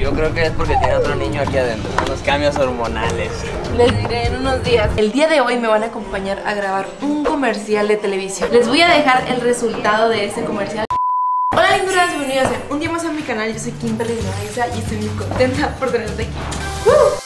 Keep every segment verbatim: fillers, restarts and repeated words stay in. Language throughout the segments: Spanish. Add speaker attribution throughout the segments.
Speaker 1: Yo creo que es porque tiene otro niño aquí adentro. Unos cambios hormonales.
Speaker 2: Les diré en unos días. El día de hoy me van a acompañar a grabar un comercial de televisión. Les voy a dejar el resultado de ese comercial. Hola linduras, bienvenidos a un día más a mi canal. Yo soy Kimberly Loaiza y estoy muy contenta por tenerte aquí. ¡Uh!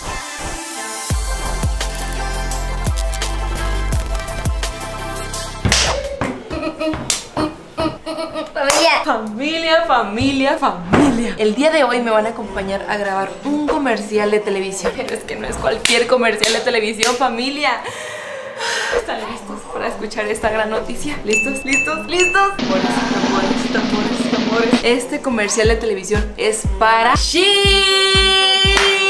Speaker 2: Familia. Familia, familia, familia. El día de hoy me van a acompañar a grabar un comercial de televisión. Pero es que no es cualquier comercial de televisión, familia. ¿Están listos para escuchar esta gran noticia? ¿Listos? ¿Listos? ¿Listos? Tambores, tambores, tambores, tambores. Este comercial de televisión es para Shein.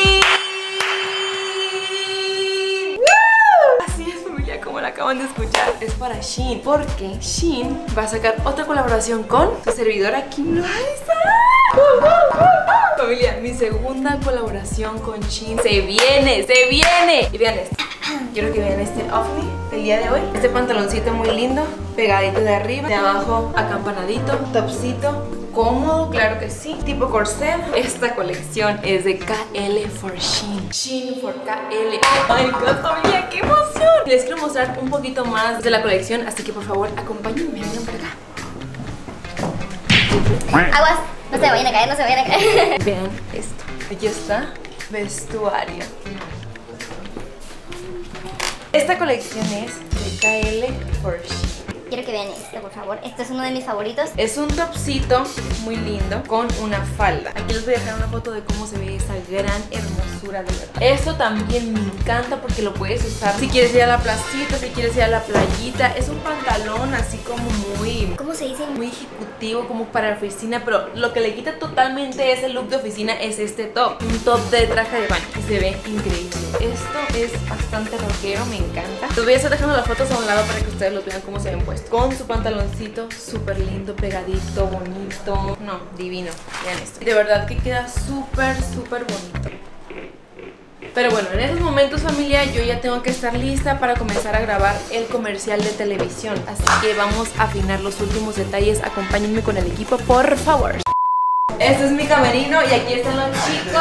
Speaker 2: Así es, familia, como la acaban de escuchar. Es para Shein, porque Shein va a sacar otra colaboración con su servidora Kim Loaiza. Familia, mi segunda colaboración con Shein se viene, se viene. Y vean esto. Quiero que vean este outfit el día de hoy. Este pantaloncito muy lindo, pegadito de arriba, de abajo acampanadito, topcito, cómodo, claro que sí, tipo corset. Esta colección es de K L for Shein. Shein for K L. Oh my god, familia, qué emoción. Les quiero mostrar un poquito más de la colección, así que por favor acompáñenme, vengan para acá.
Speaker 3: Aguas, no se vayan a caer, no se vayan a caer.
Speaker 2: Vean esto. Aquí está, vestuario. Esta colección es de K L for Shein.
Speaker 3: Quiero que vean esto, por favor. Esto es uno de mis favoritos.
Speaker 2: Es un topcito muy lindo con una falda. Aquí les voy a dejar una foto de cómo se ve esa gran hermosura, de verdad. Esto también me encanta porque lo puedes usar si quieres ir a la placita, si quieres ir a la playita. Es un pantalón así como muy...
Speaker 3: ¿Cómo se dice?
Speaker 2: Muy ejecutivo, como para oficina, pero lo que le quita totalmente ese look de oficina es este top. Un top de traje de baño y se ve increíble. Esto es bastante rockero, me encanta. Les voy a estar dejando las fotos a un lado para que ustedes los vean cómo se ven puestos. Con su pantaloncito súper lindo, pegadito, bonito. No, divino. Vean esto. De verdad que queda súper, súper bonito. Pero bueno, en esos momentos, familia, yo ya tengo que estar lista para comenzar a grabar el comercial de televisión. Así que vamos a afinar los últimos detalles. Acompáñenme con el equipo, por favor. Este es mi camerino y aquí están los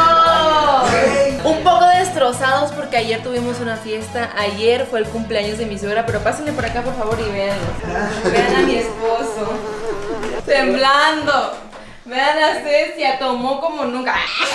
Speaker 2: chicos. Un poco destrozados porque ayer tuvimos una fiesta. Ayer fue el cumpleaños de mi suegra, pero pásenle por acá, por favor, y véanlo. Vean a mi esposo temblando. Vean a Cecia, tomó como nunca.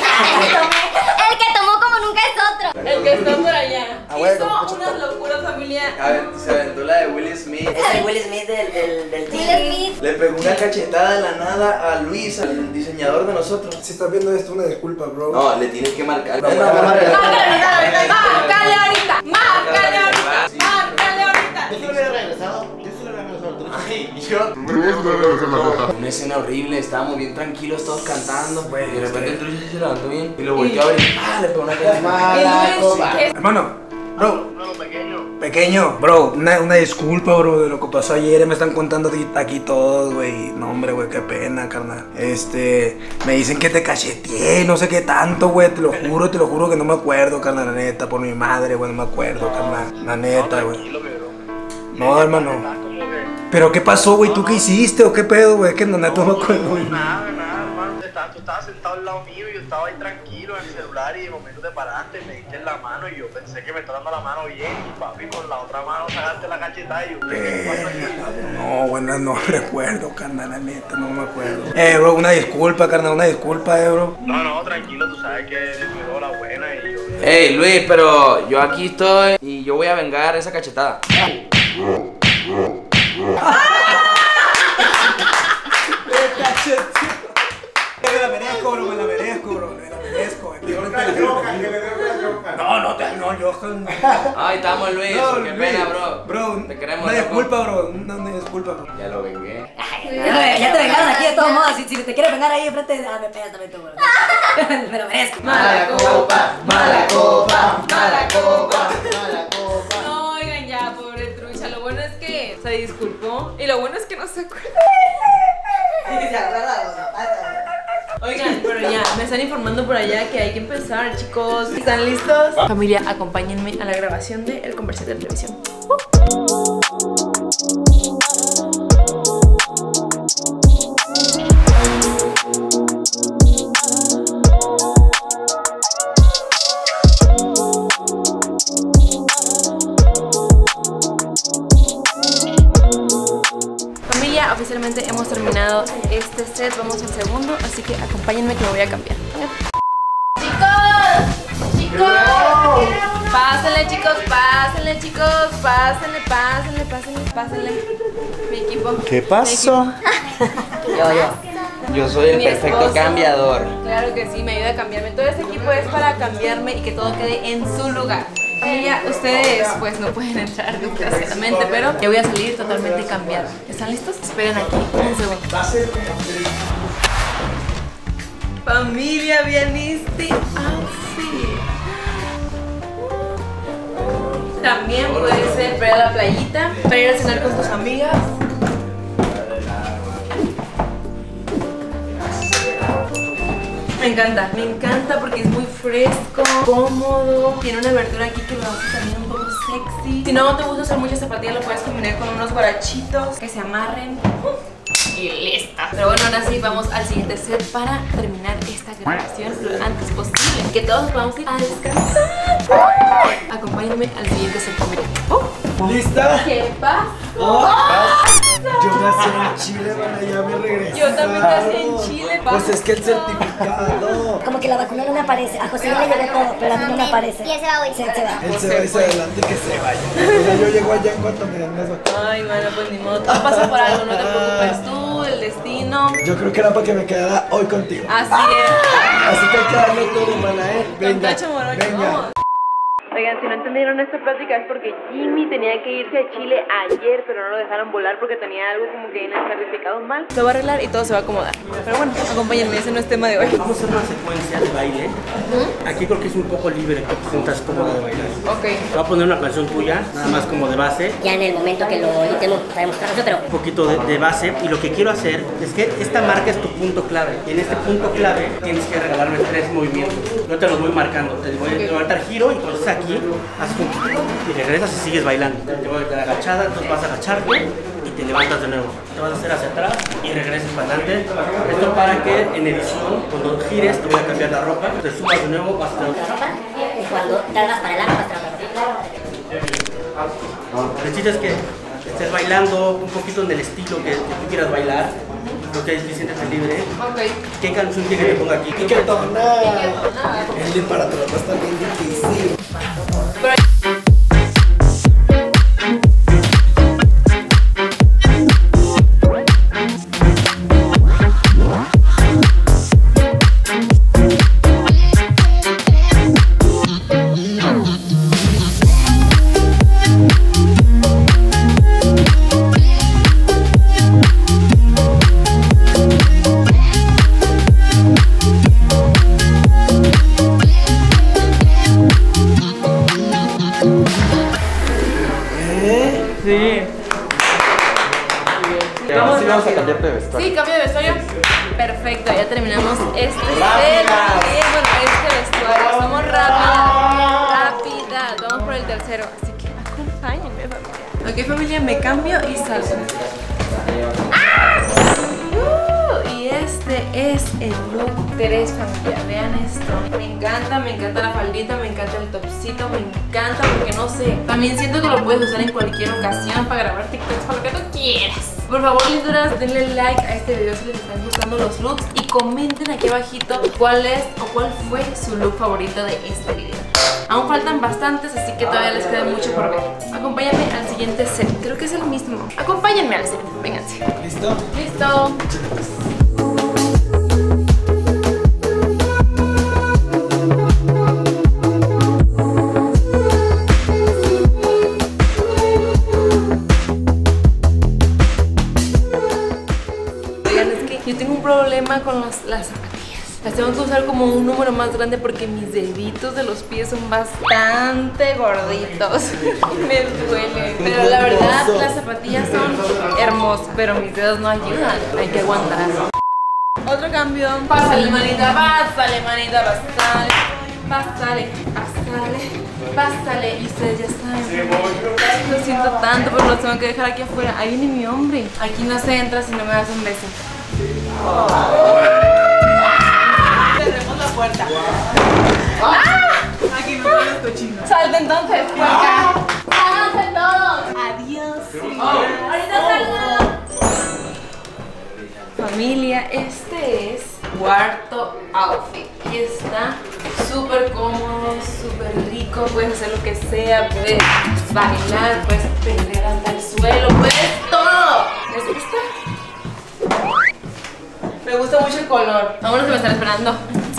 Speaker 3: El que tomó como nunca es otro.
Speaker 2: El que está por allá.
Speaker 4: Ah, bueno,
Speaker 2: Hizo
Speaker 4: escucha,
Speaker 2: unas locuras, familia.
Speaker 1: A ver, se aventó la de Will Smith.
Speaker 4: Es el Will Smith del, del, del
Speaker 3: Will Smith.
Speaker 1: Le pegó una cachetada de la nada a Luis, al diseñador de nosotros.
Speaker 4: Si estás viendo esto, una disculpa, bro.
Speaker 1: No, le tienes que marcar.
Speaker 4: No,
Speaker 1: No,
Speaker 4: no, no, no,
Speaker 2: Márcale ahorita, márcale ahorita, márcale ahorita, márcale ahorita.
Speaker 5: Yo se lo hubiera regresado. Yo se lo hubiera regresado.
Speaker 1: Ay, yo. Una escena horrible, estábamos bien tranquilos todos cantando. Y de repente el Luis se levantó bien y lo volteó a ver. Ah, le pegó una cachetada.
Speaker 2: Y Luis es-
Speaker 4: Hermano, bro,
Speaker 5: No, pequeño.
Speaker 4: pequeño, bro, una, una disculpa, bro, de lo que pasó ayer. Me están contando aquí, aquí todos, güey. No, hombre, güey, qué pena, carnal. Este, me dicen que te cacheteé, no sé qué tanto, güey. Te lo juro, te lo juro que no me acuerdo, carnal, la neta. Por mi madre, güey, no me acuerdo, carnal. La neta, güey.
Speaker 5: Tranquilo, pero.
Speaker 4: No, hermano.
Speaker 5: Como que.
Speaker 4: ¿Pero qué pasó, güey? ¿Tú qué hiciste o qué pedo, güey? Es que no, neta, no me acuerdo, güey.
Speaker 5: Nada, nada, hermano. Estaba- Tú estabas sentado al lado mío y yo estaba ahí tranquilo en el celular y de momento te paraste, me diste en la mano y yo pensé que me estaba dando la mano bien y papi con la otra mano sacaste la cachetada y yo, ¿qué pasa aquí?
Speaker 4: No, bueno, no recuerdo, carnal, la neta, no me acuerdo. Eh, bro, una disculpa, carnal, una disculpa, eh, bro.
Speaker 5: No, no, tranquilo, tú sabes que me dio la buena y yo.
Speaker 1: Ey, Luis, pero yo aquí estoy y yo voy a vengar esa cachetada.
Speaker 4: Me la merezco, bro, me la merezco, bro, me la merezco. No, no, te, no, Johan.
Speaker 1: Ay, estamos, Luis,
Speaker 4: No,
Speaker 1: qué
Speaker 4: Luis.
Speaker 1: pena, bro.
Speaker 4: Bro,
Speaker 1: Te queremos,
Speaker 4: una
Speaker 1: loco.
Speaker 4: disculpa, bro, una, una disculpa, bro.
Speaker 1: Ya lo vengué.
Speaker 6: Ya te vengaron aquí de todos modos. Si, si te quieres vengar ahí enfrente, ah, me pegas también tú, bro. Me lo merezco.
Speaker 2: Mala copa, mala copa, mala copa.
Speaker 5: Mala copa.
Speaker 2: No, oigan ya, pobre trucha. Lo bueno es que se disculpó y lo bueno es que no se acuerda.
Speaker 6: ¿Se acuerda de los zapatos?
Speaker 2: Oigan, pero ya, me están informando por allá que hay que empezar, chicos. ¿Están listos? Familia, acompáñenme a la grabación del comercial de televisión. Uh. supuestamente hemos terminado este set, vamos al segundo, así que acompáñenme que me voy a cambiar. ¡Chicos! ¡Chicos! Pásenle, chicos, pásenle, chicos, pásenle, pásenle, pásenle, pásenle. Mi equipo.
Speaker 7: ¿Qué pasó?
Speaker 6: Yo, yo.
Speaker 1: Yo soy el
Speaker 2: Mi
Speaker 1: perfecto
Speaker 2: esposo.
Speaker 1: cambiador.
Speaker 2: Claro que sí, me ayuda a cambiarme. Todo este equipo es para cambiarme y que todo quede en su lugar. Familia, ustedes pues no pueden entrar desgraciadamente, pero yo voy a salir totalmente cambiada. ¿Están listos? Esperen aquí un segundo. Familia, vean este outfit. También puede ser para ir a la playita, para ir a cenar con tus amigas. Me encanta, me encanta porque es muy fresco, cómodo. Tiene una abertura aquí que lo hace también un poco sexy. Si no te gusta usar muchas zapatillas, lo puedes combinar con unos guarachitos que se amarren. Y listo. Pero bueno, ahora sí vamos al siguiente set para terminar esta grabación lo antes posible. Que todos podamos ir a descansar. Acompáñenme al siguiente set, familia. Oh,
Speaker 4: ¿Lista?
Speaker 2: ¿qué pasa?
Speaker 4: Oh, yo nací en Chile, bueno, ya me regresé.
Speaker 2: Yo también nací en Chile, pa.
Speaker 4: Pues es que el certificado.
Speaker 6: Como que la vacuna no me aparece. A José ya le llegó todo, pero a mí no me aparece.
Speaker 3: Y ese va hoy.
Speaker 6: Se, se va.
Speaker 4: Él se va y se adelante que se vaya. O sea, yo llego allá en cuanto me den las vacunas.
Speaker 2: Ay, bueno, pues ni modo. Todo pasa por algo, no te preocupes tú, el destino.
Speaker 4: Yo creo que era para que me quedara hoy contigo.
Speaker 2: Así es.
Speaker 4: Así que hay que darle todo, mana, eh. Venga,
Speaker 2: Cacho Morocho,
Speaker 4: venga.
Speaker 2: vamos. Oigan, si no entendieron esta plática es porque Jimmy tenía que irse a Chile ayer, pero no lo dejaron volar porque tenía algo como que en el certificado mal. Se va a arreglar y todo se va a acomodar. Pero bueno, acompáñenme, ese no es tema de hoy.
Speaker 7: Vamos a hacer una secuencia de baile. Aquí creo que es un poco libre, que te sientas cómodo de bailar.
Speaker 2: Ok.
Speaker 7: Te voy a poner una canción tuya, nada más como de base.
Speaker 6: Ya en el momento que lo editemos, sabemos que pero
Speaker 7: Un poquito de, de base. Y lo que quiero hacer es que esta marca es tu punto clave. Y en este punto clave tienes que regalarme tres movimientos. Yo te los voy marcando. Te voy a levantar giro y cuando estés aquí, haces un y regresas y sigues bailando. Te voy a quedar agachada, entonces vas a agacharte y te levantas de nuevo. Te vas a hacer hacia atrás y regresas para adelante. Esto para que en edición, cuando gires, te voy a cambiar la ropa. Te subas de nuevo, vas a
Speaker 6: la ropa, y cuando te hagas para adelante, vas a trabajar.
Speaker 7: El chiste es que estés bailando un poquito en el estilo que, que tú quieras bailar. Lo que es que siéntete libre.
Speaker 2: Ok.
Speaker 7: ¿Qué canción quieres que te ponga aquí?
Speaker 4: Piquetona. El disparate está bien difícil.
Speaker 2: Pero
Speaker 7: Vamos, sí, vamos a cambiarte de vestuario.
Speaker 2: sí, cambio de vestuario. Perfecto, ya terminamos este set. Bien, bueno, este vestuario. Somos rápidas, rápidas. Vamos por el tercero, así que acompáñenme, familia. Ok, familia, me cambio y salgo. Uh, y este es el look tres, familia. Vean esto. Me encanta, me encanta la faldita, me encanta el topcito, me encanta porque no sé. También siento que lo puedes usar en cualquier ocasión para grabar TikToks, para lo que tú quieras. Por favor, linduras, denle like a este video si les están gustando los looks y comenten aquí abajito cuál es o cuál fue su look favorito de este video. Aún faltan bastantes, así que todavía les queda mucho por ver. Acompáñenme al siguiente set, creo que es el mismo. Acompáñenme al set, vénganse.
Speaker 4: ¿Listo?
Speaker 2: Listo. Oigan, es que yo tengo un problema con los- las zapatillas. Las tengo que usar como un número más grande porque mis deditos de los pies son bastante gorditos. Me duele. Pero la verdad, las zapatillas son hermosas, pero mis dedos no ayudan. Hay que aguantar. Otro cambio. Pásale, manita, pásale, manita, pásale. Pásale, pásale, pásale. Y ustedes ya saben. Lo siento tanto, pero los tengo que dejar aquí afuera. Ahí viene mi hombre. Aquí no se entra si no me das un beso. Cerremos la puerta. ¡Ah! Aquí no son los cochinos. Salte entonces, puerca. ¡Háganse todos! Adiós. Ahorita salgo. Familia, este es cuarto outfit y está súper cómodo, súper rico, puedes hacer lo que sea, puedes bailar, puedes pelear hasta el suelo, puedes todo. ¿Les gusta? Me gusta mucho el color. Vámonos que me están esperando.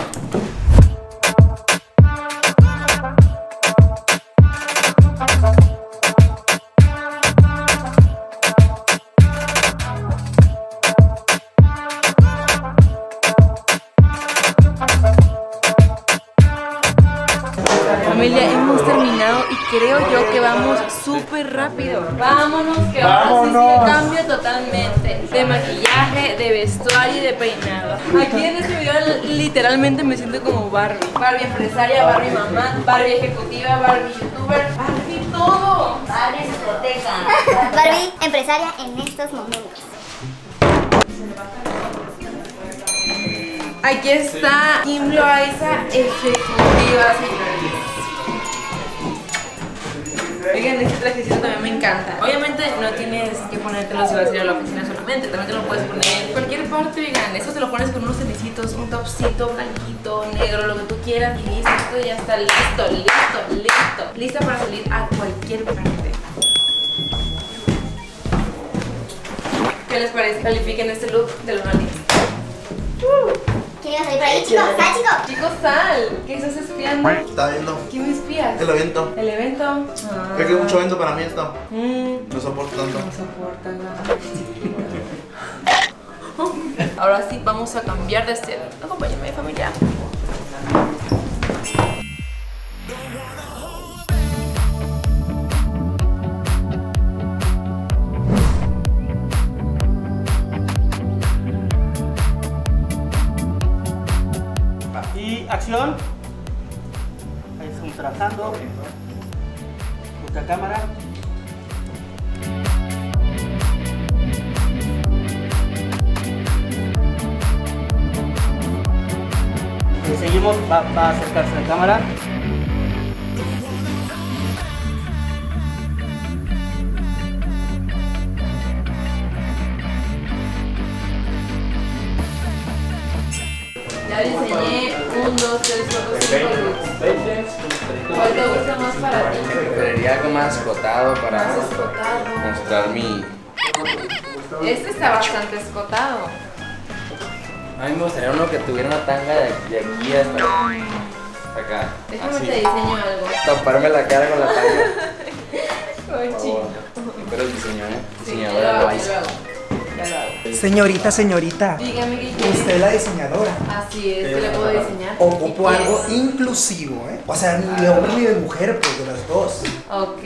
Speaker 2: Familia, hemos terminado y creo yo que vamos súper rápido. Vámonos, que ahora sí se cambia totalmente de maquillaje, de vestuario y de peinado. Aquí en este video literalmente me siento como Barbie. Barbie empresaria, Barbie mamá, Barbie ejecutiva, Barbie youtuber, Barbie todo.
Speaker 3: Barbie discoteca. Barbie empresaria en estos momentos.
Speaker 2: Aquí está Kim Loaiza ejecutiva, señores. Oigan, este trajecito también me encanta. Obviamente no tienes que ponértelo si vas a ir a la oficina solamente, también te lo puedes poner en cualquier parte, oigan. Eso te lo pones con unos tenisitos, un topcito blanquito, negro, lo que tú quieras y listo, esto ya está listo, listo, listo. Lista para salir a cualquier parte. ¿Qué les parece? Califiquen este look del uno al diez. Uh.
Speaker 3: ¿Quién iba a salir por ahí, chicos? ¡Sal, chicos!
Speaker 2: Chicos, sal. ¿Qué estás espiando?
Speaker 5: Está viendo
Speaker 2: ¿Qué me espías?
Speaker 5: el evento.
Speaker 2: ¿El evento? Ah.
Speaker 5: Es que es mucho evento para mí esto.
Speaker 2: Mm.
Speaker 5: No soporto tanto.
Speaker 2: No soporta nada. Ahora sí, vamos a cambiar de escena. Acompáñame, familia.
Speaker 7: Y acción. Ahí estamos trabajando. Busca cámara. Y seguimos, va, va a acercarse la cámara.
Speaker 2: Ya diseñé un, dos, tres, cuatro, cinco looks. ¿Cuál te gusta más para ti?
Speaker 1: Preferiría algo más escotado para
Speaker 2: Más escotado.
Speaker 1: mostrar mi...
Speaker 2: Este está bastante escotado.
Speaker 1: A mí me gustaría uno que tuviera una tanga de aquí, de aquí hasta acá.
Speaker 2: Déjame
Speaker 1: Así.
Speaker 2: te diseño algo.
Speaker 1: Taparme la cara con la tanga.
Speaker 2: Ay,
Speaker 1: Por
Speaker 2: chico.
Speaker 1: favor. Pero el diseño, ¿eh?
Speaker 2: Sí, ya lo
Speaker 1: Diseñadora
Speaker 2: hago, ya
Speaker 1: Loaiza.
Speaker 2: lo hago. Ya lo hago.
Speaker 4: Señorita, señorita,
Speaker 2: Dígame qué quiere.
Speaker 4: usted es la diseñadora.
Speaker 2: Así es, ¿qué le puedo diseñar?
Speaker 4: Ocupo
Speaker 2: ¿Qué
Speaker 4: algo
Speaker 2: quieres?
Speaker 4: inclusivo, ¿eh? O sea, ni de hombre ni de mujer, pues de las dos.
Speaker 2: Ok.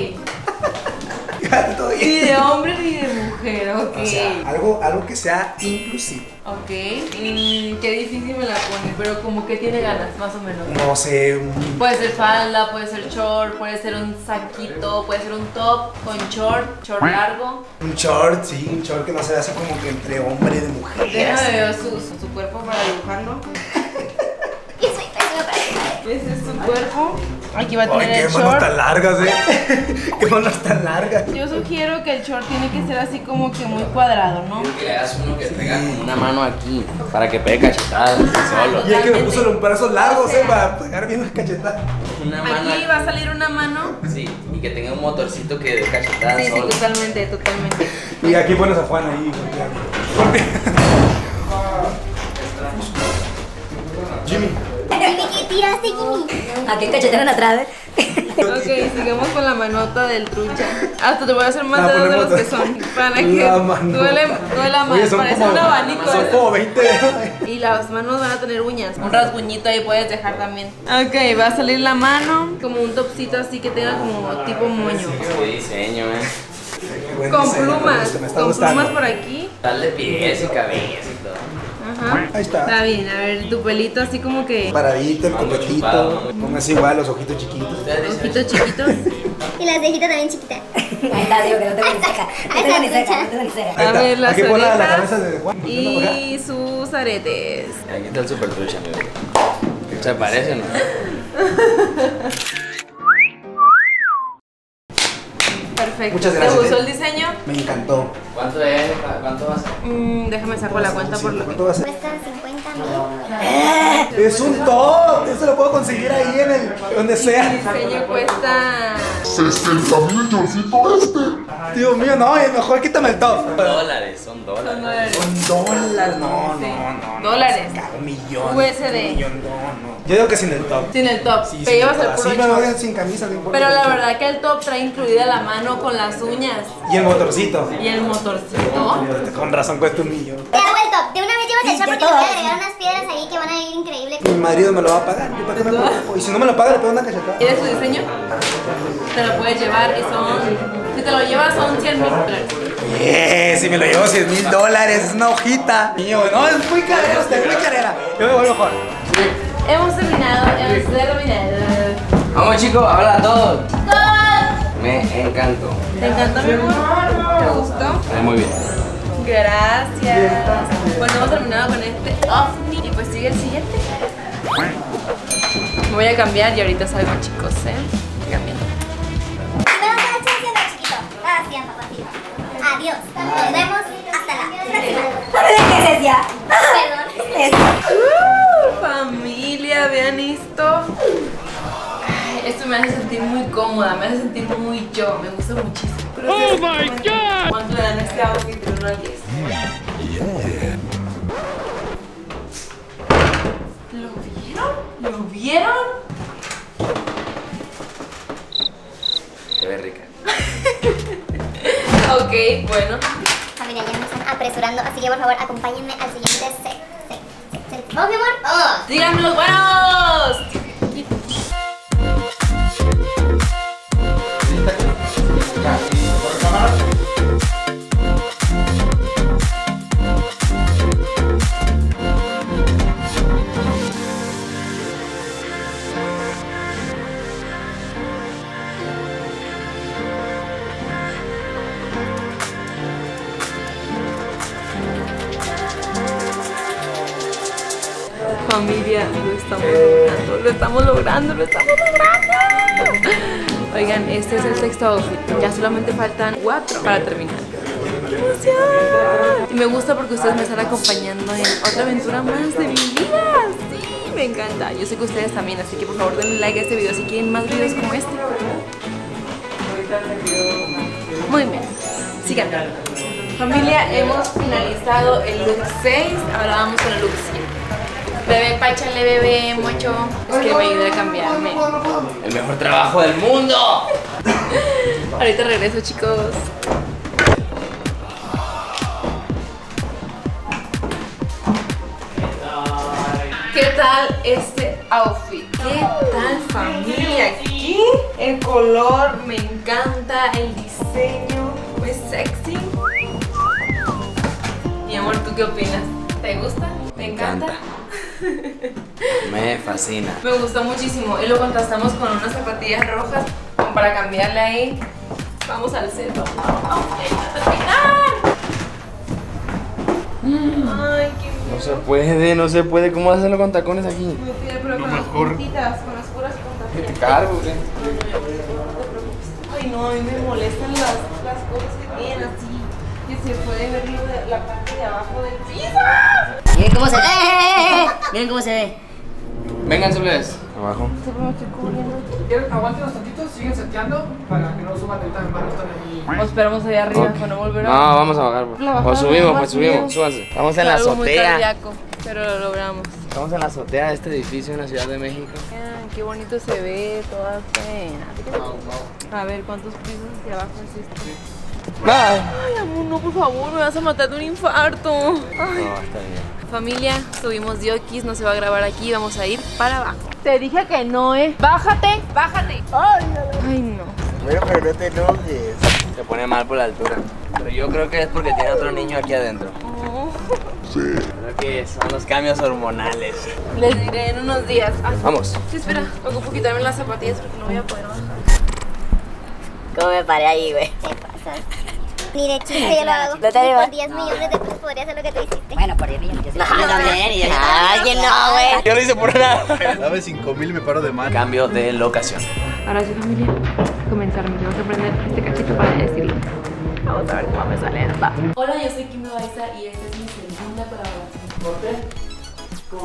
Speaker 4: Todo
Speaker 2: Ni
Speaker 4: bien.
Speaker 2: de hombre ni de mujer, ok.
Speaker 4: O sea, algo, algo que sea inclusivo.
Speaker 2: Ok. Mm, qué difícil me la pone, pero como que tiene ganas, más o menos.
Speaker 4: No sé, un...
Speaker 2: Puede ser falda, puede ser short, puede ser un saquito, puede ser un top con short, short largo.
Speaker 4: un short, sí, un short que no sea así como que entre hombre y de mujer.
Speaker 2: Déjame ver su, su, su cuerpo para dibujarlo.
Speaker 3: Yo soy pésima para dibujar.
Speaker 2: Ese es su cuerpo. Aquí va a tener
Speaker 4: Ay, qué
Speaker 2: el
Speaker 4: manos
Speaker 2: short.
Speaker 4: tan largas, eh. Qué manos tan largas.
Speaker 2: Yo sugiero que el short tiene que ser así como que muy cuadrado, ¿no?
Speaker 1: Que le hagas uno que tenga como una mano aquí para que pegue cachetadas solo.
Speaker 4: Y es que me puso los brazos largos, eh, para pegar bien las cachetadas.
Speaker 1: Una mano
Speaker 2: Aquí va a salir una mano.
Speaker 1: Sí, y que tenga un motorcito que dé cachetadas
Speaker 2: Sí, sí,
Speaker 1: solo.
Speaker 2: totalmente, totalmente.
Speaker 4: Y aquí pones a Juan ahí. Jimmy.
Speaker 3: Jimmy, ¿qué tiraste, Jimmy?
Speaker 6: ¿A qué cachetearon atrás?
Speaker 2: Ok, sigamos con la manota del trucha. Hasta te voy a hacer más
Speaker 4: La
Speaker 2: dedos de los
Speaker 4: ponemos-
Speaker 2: que son. Para que
Speaker 4: La manota.
Speaker 2: duele, duela más.
Speaker 4: Oye, son
Speaker 2: Parece
Speaker 4: como-
Speaker 2: un abanico.
Speaker 4: Son como veinte dedos.
Speaker 2: Y las manos van a tener uñas. Un rasguñito ahí puedes dejar también. Ok, va a salir la mano. Como un topcito así que tenga como tipo moño.
Speaker 1: Qué diseño, eh.
Speaker 4: Qué buen
Speaker 2: Con
Speaker 4: diseño,
Speaker 2: plumas.
Speaker 4: me está
Speaker 2: Con
Speaker 4: gustando.
Speaker 2: plumas por aquí.
Speaker 1: Dale pies y cabeza y todo.
Speaker 2: Ajá.
Speaker 4: Ahí está.
Speaker 2: Está bien, a ver, tu pelito así como que.
Speaker 4: Paradito, el
Speaker 1: Algo
Speaker 4: copetito.
Speaker 1: chupado.
Speaker 4: Póngase igual los ojitos chiquitos.
Speaker 2: Ojitos chiquitos.
Speaker 3: Y las cejitas también chiquitas.
Speaker 6: Ahí está, digo que no tengo ni ceja. No tengo ni ceja, no tengo ni ceja.
Speaker 4: Ahí
Speaker 2: A
Speaker 4: está.
Speaker 2: ver, las
Speaker 4: Aquí pon la, la
Speaker 2: orejas
Speaker 4: cabeza de Juan.
Speaker 2: y sus aretes.
Speaker 1: Aquí está el super trucha, amigo. Se parece, ¿no?
Speaker 2: Perfecto.
Speaker 4: Muchas gracias.
Speaker 2: ¿Te gustó
Speaker 4: ¿eh?
Speaker 2: el diseño?
Speaker 4: Me encantó.
Speaker 1: ¿Cuánto es? ¿Cuánto va a ser?
Speaker 2: Mm, déjame sacar la cuenta por lo que...
Speaker 4: ¿Cuánto va a ser?
Speaker 3: Cuesta cincuenta mil.
Speaker 4: Es un top. Eso lo puedo conseguir ahí en el. donde sea.
Speaker 2: El diseño cuesta...
Speaker 8: sesenta mil Johncito este.
Speaker 4: Dios mío, no, mejor quítame el top.
Speaker 1: Dólares, son dólares.
Speaker 2: Son dólares.
Speaker 4: Son dólares, no,
Speaker 2: Sí.
Speaker 4: no, no.
Speaker 2: Dólares.
Speaker 4: Un millón.
Speaker 2: U S D.
Speaker 4: Un millón, no, no. Yo digo que sin el top.
Speaker 2: Sin el top.
Speaker 4: Sí,
Speaker 2: Te
Speaker 4: sin
Speaker 2: llevas
Speaker 4: el
Speaker 2: el
Speaker 4: top.
Speaker 2: puro
Speaker 4: Así me
Speaker 2: short.
Speaker 4: voy sin camisa, no importa.
Speaker 2: Pero la
Speaker 4: mucho.
Speaker 2: verdad que el top trae incluida la mano con las uñas
Speaker 4: Y el motorcito.
Speaker 2: y el motorcito.
Speaker 4: Con razón cuesta un millón.
Speaker 3: Te hago el top. De una vez llevas
Speaker 6: Sí,
Speaker 3: el short
Speaker 6: ya
Speaker 3: porque le voy a
Speaker 6: todas.
Speaker 3: agregar unas piedras ahí que van a ir increíbles.
Speaker 4: Mi marido me lo va a pagar. ¿Yo para qué me preocupo? Y si no me lo paga, le pego una cachetada.
Speaker 2: ¿Quieres tu diseño? Te lo puedes llevar y son... Si te lo llevas son cien mil dólares.
Speaker 4: Eh, si me lo llevo cien mil dólares, es una hojita. Niño, no, es muy carera, usted es muy carera. Yo me vuelvo mejor.
Speaker 2: Hemos terminado, hemos terminado.
Speaker 1: Vamos chicos, habla a todos. Me encantó.
Speaker 2: ¿Te encantó, mi amor? ¿Te gustó?
Speaker 1: Eh, Muy bien.
Speaker 2: Gracias. Bueno, hemos terminado con este ovni y pues sigue el siguiente. Me voy a cambiar y ahorita salgo, chicos, ¿eh? Cambiando.
Speaker 3: Me vas a dar chance de chiquito. Gracias, papacito. Adiós. Nos vemos hasta la próxima.
Speaker 6: ¿Qué es ya?
Speaker 3: Perdón.
Speaker 2: Uh, familia, vean esto. Ay, esto me hace sentir muy cómoda, me hace sentir muy yo, me gusta muchísimo. Pero ¡oh, my God! ¿Cuánto le dan a este outfit de uno al diez? ¿Lo vieron? ¿Lo vieron?
Speaker 1: Te ves rica.
Speaker 2: Ok, bueno.
Speaker 3: Familia, ya me están apresurando, así que por favor acompáñenme al siguiente set. set, set, set. ¿Vamos, mi amor? ¡Vamos!
Speaker 2: ¡Díganme los buenos! Familia, lo estamos logrando, lo estamos logrando, lo estamos logrando. Oigan, este es el sexto outfit. Ya solamente faltan cuatro para terminar. ¡Qué emoción! Y me gusta porque ustedes me están acompañando en otra aventura más de mi vida. Sí, me encanta. Yo sé que ustedes también, así que por favor denle like a este video si quieren más videos como este. Muy bien, sigan. Familia, hemos finalizado el look seis. Ahora vamos con el look siete. Bebé, páchale, bebé, mucho. Es que me ayude a cambiarme.
Speaker 1: El mejor trabajo del mundo.
Speaker 2: Ahorita regreso, chicos. ¿Qué tal este outfit? ¿Qué tal, familia? ¿Qué? El color me encanta, el diseño es sexy. Mi amor, ¿tú qué opinas? ¿Te gusta? ¿Te encanta?
Speaker 1: Me fascina.
Speaker 2: Me gustó muchísimo y lo contrastamos con unas zapatillas rojas como para cambiarle ahí. Vamos al set, vamos, vamos a Ay, qué
Speaker 1: No se puede, no se puede. ¿Cómo hacerlo con tacones aquí?
Speaker 2: me pide, pero con las puntitas, con las puras puntas.
Speaker 1: Te cargo, ¿qué?
Speaker 2: Ay, no, a mí me molestan las, las cosas que tienen así, que se puede ver lo de la parte de abajo del piso.
Speaker 6: Miren cómo se ve. Miren cómo se ve.
Speaker 1: Vengan, soles. Abajo.
Speaker 9: Aguanten tantitos, siguen seteando para que no suban el time, van a estar ahí.
Speaker 2: O esperamos allá arriba para no volver a...
Speaker 1: No, vamos a bajar. Pues.
Speaker 2: La bajada
Speaker 1: O subimos,
Speaker 2: más
Speaker 1: pues subimos,
Speaker 2: miedo.
Speaker 1: súbanse. Estamos en la
Speaker 2: Algo muy
Speaker 1: azotea.
Speaker 2: cardíaco, pero lo logramos.
Speaker 1: Estamos en la azotea de este edificio en la Ciudad de México.
Speaker 2: Vean, qué bonito se ve toda pena. A ver, ¿cuántos pisos hacia abajo es esto?
Speaker 1: Ay.
Speaker 2: Ay, amor, no, por favor, me vas a matar de un infarto. Ay.
Speaker 1: No, está bien.
Speaker 2: Familia, subimos diokis, no se va a grabar aquí, vamos a ir para abajo. Te dije que no, eh. Bájate, bájate. Ay, ay no.
Speaker 1: Bueno, pero no te enojes. Se pone mal por la altura. Pero yo creo que es porque tiene otro niño aquí adentro.
Speaker 2: Oh.
Speaker 1: Creo que son los cambios hormonales.
Speaker 2: Les diré en unos días. Ay,
Speaker 1: Vamos.
Speaker 2: sí, espera, ocupo quitarme las zapatillas porque no voy a poder bajar.
Speaker 6: ¿Cómo me paré ahí, güey?
Speaker 3: ¿Qué pasa? Ni de chiste yo lo hago.
Speaker 6: ¿No te digo?
Speaker 3: Por diez millones de pesos podría hacer lo que tú hiciste.
Speaker 6: Bueno, por diez millones. Yo también. Y yo alguien no, güey.
Speaker 1: Yo lo hice por nada.
Speaker 8: Dame cinco mil y me paro de mal.
Speaker 1: Cambio de locación.
Speaker 2: Ahora sí, familia. comenzar, me tengo que prender este cachito para decirlo. Vamos a ver cómo me sale esta. Hola, yo soy Kim Loaiza y esta es mi segunda colaboración.
Speaker 7: ¿Por qué? ¿Cómo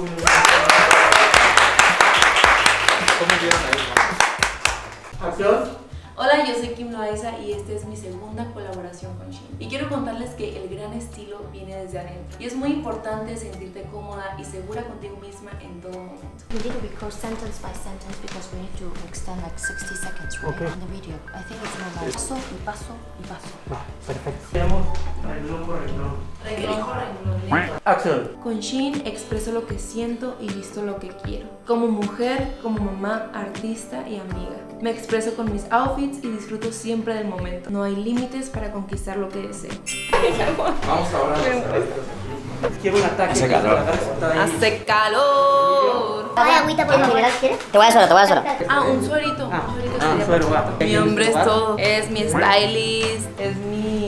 Speaker 7: vieron ahí? ¿Acción?
Speaker 2: Hola, yo soy Kim Loaiza y esta es mi segunda colaboración con Shein. Y quiero contarles que el gran estilo viene desde adentro. Y es muy importante sentirte cómoda y segura contigo misma en todo momento.
Speaker 10: We did it record sentence by sentence because we need to extend like sixty seconds, right?
Speaker 7: Okay.
Speaker 10: On the video. I think it's normal. Paso y paso y paso.
Speaker 7: Va, perfecto. Veamos renglón por renglón.
Speaker 2: Renglón por renglón.
Speaker 7: Acción.
Speaker 2: Con Shein expreso lo que siento y visto lo que quiero. Como mujer, como mamá, artista y amiga. Me expreso con mis outfits y disfruto siempre del momento. No hay límites para conquistar lo que deseo.
Speaker 1: Vamos ahora.
Speaker 7: Quiero un ataque.
Speaker 1: Hace calor.
Speaker 2: ¡Hace calor!
Speaker 3: ¿Hay agüita por mineral quieres?
Speaker 10: Te voy a sola, te voy a sola.
Speaker 2: Ah, un suerito.
Speaker 7: Ah,
Speaker 2: un suerito
Speaker 7: ah,
Speaker 2: sería
Speaker 7: suero,
Speaker 2: perfecto.
Speaker 7: va.
Speaker 2: Mi hombre es todo. Es mi stylist, es mi...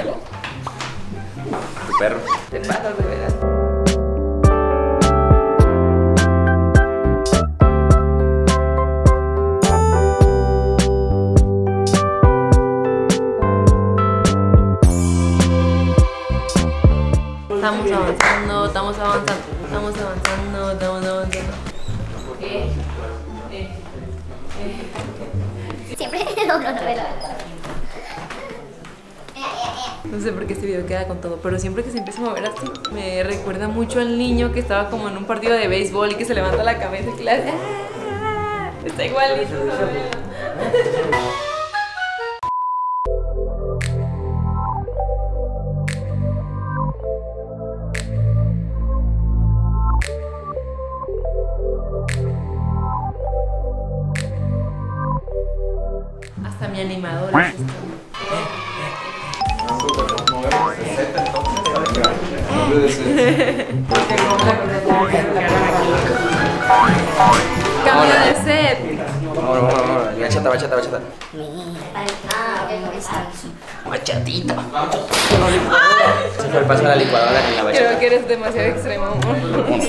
Speaker 1: Tu perro.
Speaker 2: Te pasas de veras. Estamos avanzando, estamos avanzando, estamos avanzando, estamos avanzando. Eh, eh, eh.
Speaker 3: Siempre. No, no, no, no.
Speaker 2: No sé por qué este video queda con todo, pero siempre que se empieza a mover así, me recuerda mucho al niño que estaba como en un partido de béisbol y que se levanta la cabeza y que le hace... ¡Ah! Está igualito, ¿sabes? Hasta mi animador es esto. Cambio de set.
Speaker 1: Vamos, vamos, vamos. Bachata, bachata, bachata.
Speaker 3: Ah,
Speaker 1: Bachatita. Se fue el paso a la licuadora en la bachata.
Speaker 2: Creo que eres demasiado extremo, amor.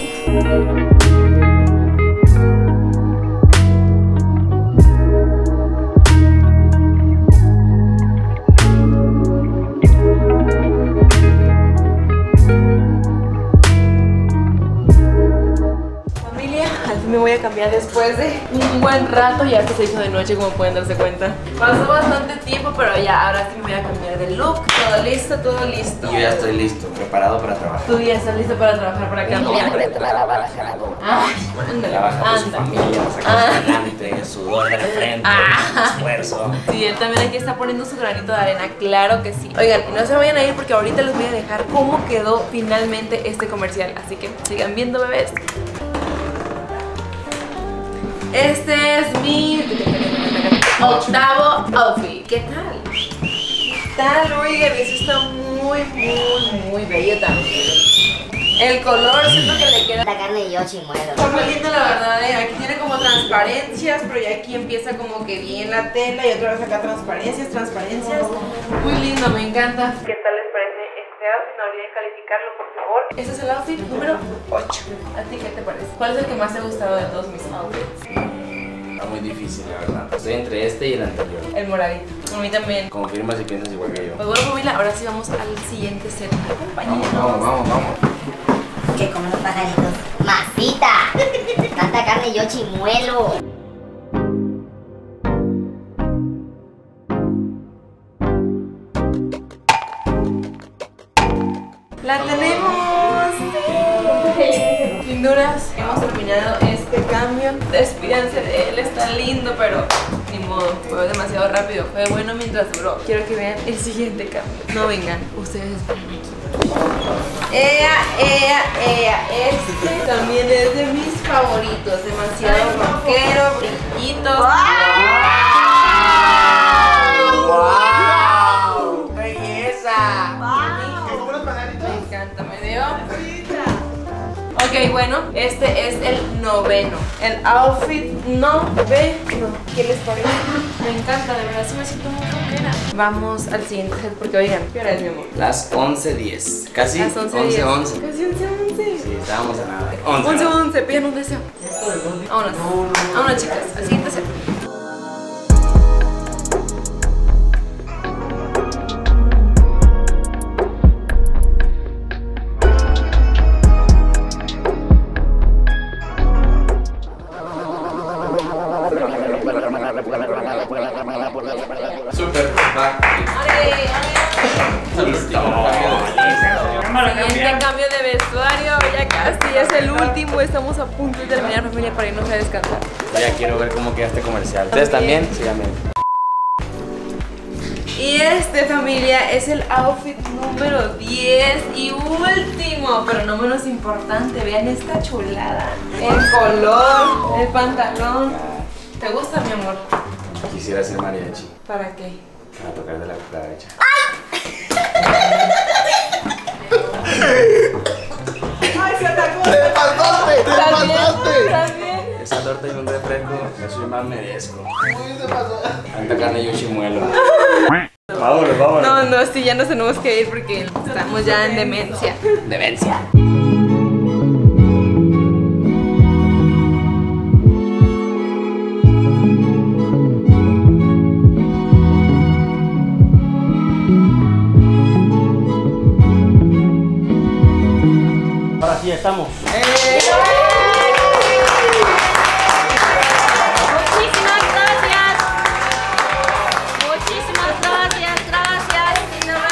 Speaker 2: Me voy a cambiar después de un buen rato, ya que se hizo de noche, como pueden darse cuenta. Pasó bastante tiempo, pero ya, ahora sí me voy a cambiar de look. Todo listo, todo listo.
Speaker 1: Yo ya estoy listo, preparado para trabajar.
Speaker 2: Tú ya estás listo para trabajar para acá. Ay, ándale,
Speaker 1: Trabaja por su
Speaker 2: ándale.
Speaker 1: familia, sacar adelante, sudor de la frente,
Speaker 2: Ah.
Speaker 1: esfuerzo.
Speaker 2: Sí, él también aquí está poniendo su granito de arena, claro que sí. Oigan, y no se vayan a ir porque ahorita les voy a dejar cómo quedó finalmente este comercial. Así que sigan viendo, bebés. Este es mi octavo outfit. ¿Qué tal? ¿Qué tal? Oigan, eso está muy, muy, muy bello también. El color siento que le queda...
Speaker 3: La carne y yo chimuelo.
Speaker 2: Está muy lindo, la verdad, ¿eh? Aquí tiene como transparencias, pero ya aquí empieza como que bien la tela y otra vez acá transparencias, transparencias. Muy lindo, me encanta. ¿Qué tal les parece este outfit? No olviden calificarlo, por favor. Este es el outfit número ocho. ¿A ti qué te parece? ¿Cuál es el que más te ha gustado de todos mis outfits?
Speaker 1: Está muy difícil, la verdad. Estoy entre este y el anterior.
Speaker 2: El moradito. A mí también.
Speaker 1: Confirma si piensas igual que yo.
Speaker 2: Pues bueno, familia, ahora sí vamos al siguiente set. Acompáñenos.
Speaker 1: Vamos, vamos, vamos, vamos.
Speaker 3: ¿Qué comen los pajaritos? ¡Masita! Tanta carne y yo chimuelo.
Speaker 2: ¡La tenemos! ¡Sí! Sin dudas, hemos terminado este cambio. Despídanse de él, está lindo, pero ni modo, fue demasiado rápido. Fue bueno mientras duró. Quiero que vean el siguiente cambio. No vengan, ustedes esperen aquí. ¡Ea, ea, ea! Este también es de mis favoritos. Demasiado rockero, brillitos.
Speaker 1: ¡Wow! ¡Belleza!
Speaker 2: Me encanta, me dio. Ok, bueno, este es el noveno. El outfit noveno. ¿Qué les parece? Me encanta, de verdad, sí me siento muy rockera. Vamos al siguiente set porque, oigan, ¿qué hora es, mi amor?
Speaker 1: Las once diez. Casi
Speaker 2: Las once
Speaker 1: once
Speaker 2: diez.
Speaker 1: once.
Speaker 2: Casi once once.
Speaker 1: Sí, estábamos a nada.
Speaker 2: once once, pidan un deseo. Vámonos. Vámonos, chicas, al siguiente set.
Speaker 1: Súper, va.
Speaker 2: Siguiente cambio de vestuario, ya casi es el último, estamos a punto de terminar, familia, para irnos a descansar.
Speaker 1: Ya quiero ver cómo queda este comercial. ¿Ustedes también? Síganme.
Speaker 2: Y este, familia, es el outfit número diez y último, pero no menos importante. Vean esta chulada, el color, el pantalón. ¿Te gusta, mi amor?
Speaker 1: Quisiera ser mariachi.
Speaker 2: ¿Para qué?
Speaker 1: Para tocar de la cucaracha.
Speaker 9: ¡Ay, se atacó!
Speaker 8: ¡Te pasaste! ¡Te pasaste!
Speaker 2: ¿También?
Speaker 1: Esa torta y un refresco, eso yo más merezco. Tanta carne y un chimuelo. Vámonos, vámonos.
Speaker 2: No, no, sí, ya nos tenemos que ir porque estamos ya en demencia.
Speaker 1: Demencia.
Speaker 7: Ahora sí, estamos.
Speaker 2: Muchísimas gracias. Muchísimas gracias, gracias. Y nos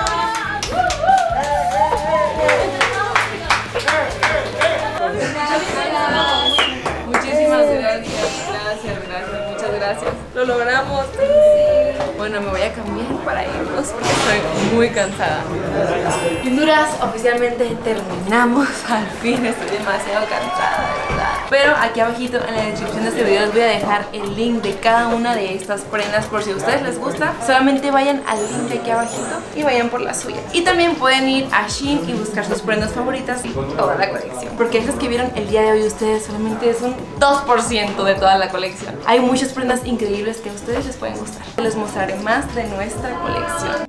Speaker 2: vamos. Muchísimas gracias, gracias, gracias, muchas gracias. Lo logramos. Bueno, me voy a cambiar para irnos porque estoy muy cansada. Honduras, oficialmente terminamos. Al fin, estoy demasiado cansada, de verdad. Pero aquí abajito en la descripción de este video les voy a dejar el link de cada una de estas prendas por si a ustedes les gusta. Solamente vayan al link de aquí abajito y vayan por la suya. Y también pueden ir a Shein y buscar sus prendas favoritas y toda la colección. Porque estas que vieron el día de hoy ustedes solamente es un dos por ciento de toda la colección. Hay muchas prendas increíbles que a ustedes les pueden gustar. Les mostraré más de nuestra colección.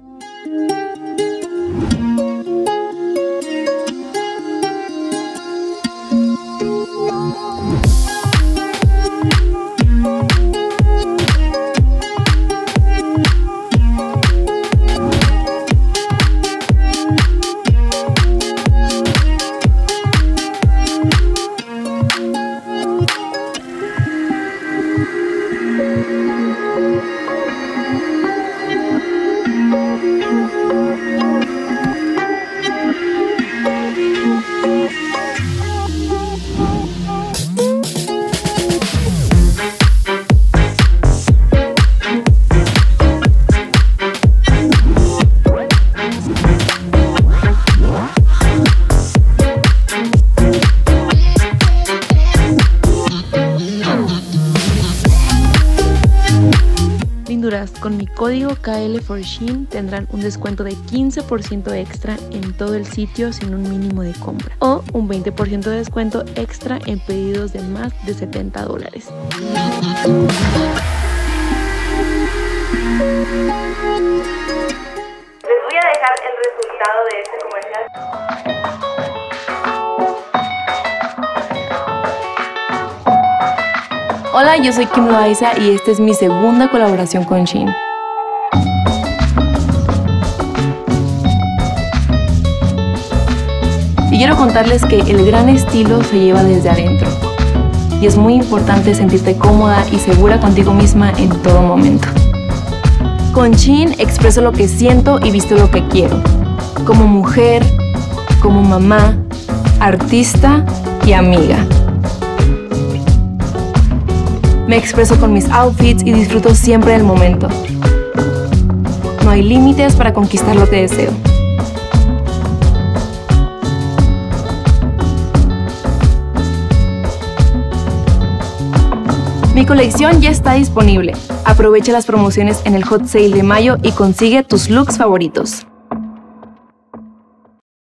Speaker 2: Con mi código K L for Shein tendrán un descuento de quince por ciento extra en todo el sitio sin un mínimo de compra o un veinte por ciento de descuento extra en pedidos de más de setenta dólares. Les voy a dejar el resultado de este comercial. Hola, yo soy Kim Loaiza y esta es mi segunda colaboración con Shein. Y quiero contarles que el gran estilo se lleva desde adentro. Y es muy importante sentirte cómoda y segura contigo misma en todo momento. Con Shein expreso lo que siento y visto lo que quiero. Como mujer, como mamá, artista y amiga. Me expreso con mis outfits y disfruto siempre del momento. No hay límites para conquistar lo que deseo. Mi colección ya está disponible. Aprovecha las promociones en el hot sale de mayo y consigue tus looks favoritos.